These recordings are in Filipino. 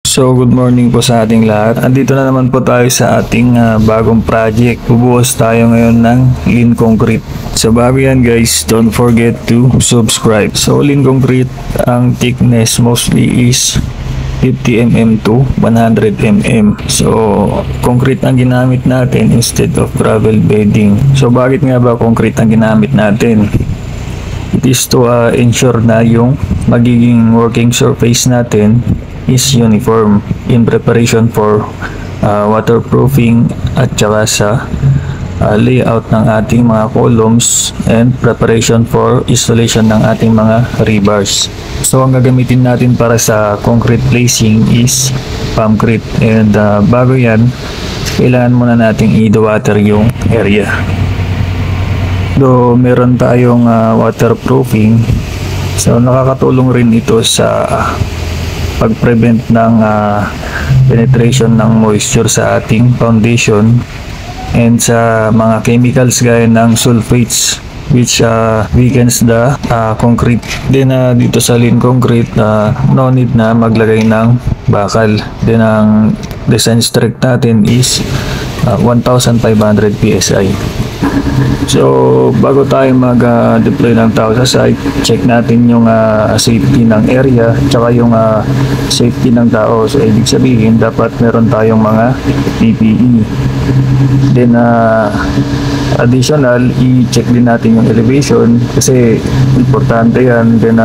So good morning po sa ating lahat. Andito na naman po tayo sa ating bagong project. Bubuhos tayo ngayon ng lean concrete. So bago yan guys, don't forget to subscribe. So lean concrete, ang thickness mostly is 50 mm to 100 mm. So concrete ang ginamit natin instead of gravel bedding. So bakit nga ba concrete ang ginamit natin? It is to ensure na yung magiging working surface natin is uniform in preparation for waterproofing at saka sa layout ng ating mga columns and preparation for installation ng ating mga rebars. So ang gagamitin natin para sa concrete placing is Pamcrete, and bago yan kailangan muna nating i-water yung area. Though meron tayong waterproofing, so nakakatulong rin ito sa pag-prevent ng penetration ng moisture sa ating foundation and sa mga chemicals gaya ng sulfates which weakens the concrete. Then dito sa lean concrete, no need na maglagay ng bakal. Then ang design strength natin is 1,500 PSI. So bago tayo mag-deploy ng tao sa site, check natin yung safety ng area tsaka yung safety ng tao. So ibig sabihin dapat meron tayong mga PPE. Then additional, i-check din natin yung elevation kasi importante yan. Then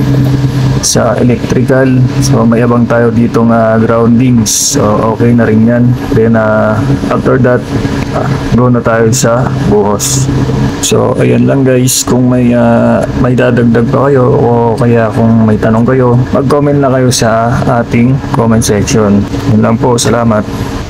sa electrical, so may abang tayo ditong groundings, so okay na rin yan. Then after that, go na tayo sa buhos. So ayan lang guys, kung may dadagdag pa kayo o kaya kung may tanong kayo, mag-comment na kayo sa ating comment section. Yun lang po, salamat.